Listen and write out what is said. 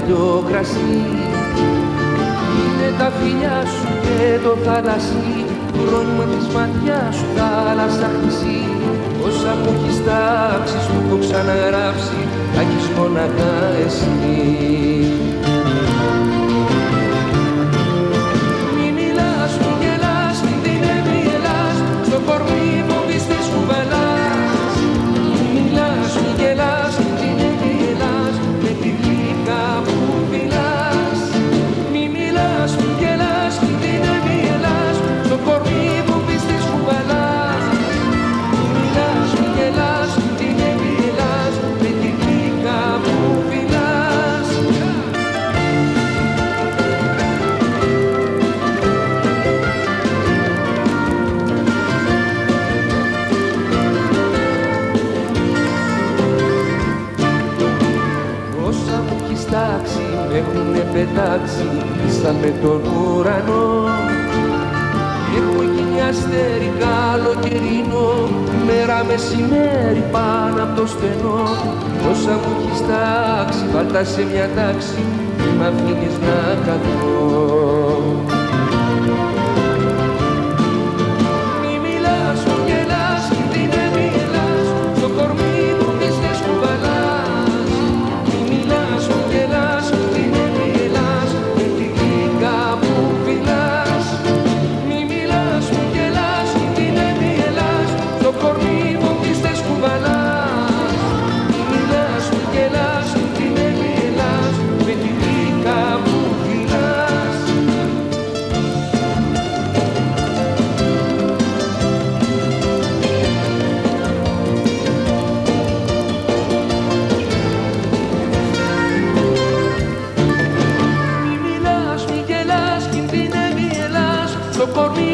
παλιό κρασί. Είναι τα φιλιά σου και το θάλασσι, το ρόνιμα της ματιάς σου, θάλασσα χρυσή. Όσα μου έχεις τάξει, σου έχω ξαναγράψει, θα έχεις μοναχά εσύ. Μη μιλάς, μη γελάς, μη γελάς, στο κορμί μου πίστης κουβαλάς. Μη μιλάς, μη γελάς, μη γελάς, με τη γλύκα που φυλάς. Μη μιλάς, μη γελάς, μη γελάς, στο κορμί μου πίστης κουβαλάς. Μη μιλάς, μη γελάς, μη γελάς, με τη γλύκα που φυλάς. Όσα μου έχεις τάξει με έχουνε πετάξει ίσα με τον ουρανό. Έχω γίνει αστέρι καλοκαιρινό, μέρα μεσημέρι πάνω απ' το στενό. Όσα μου έχεις τάξει βάλτα σε μια τάξη, μη μ' αφήνεις να καθώ. Μη μιλάς, μη γελάς, μη γελάς, στο κορμί μου πίστες κουβαλάς. Μη μιλάς, μη γελάς, μη γελάς, με τη γλύκα που φυλάς. Μη μιλάς, μη γελάς, μη γελάς, στο κορμί μου πίστες κουβαλάς. Μη μιλάς, μη γελάς, μη γελάς, με τη γλύκα που φυλάς. Μη μιλάς, μη γελάς, κινδυνεύει Ελλάς, στο κορμί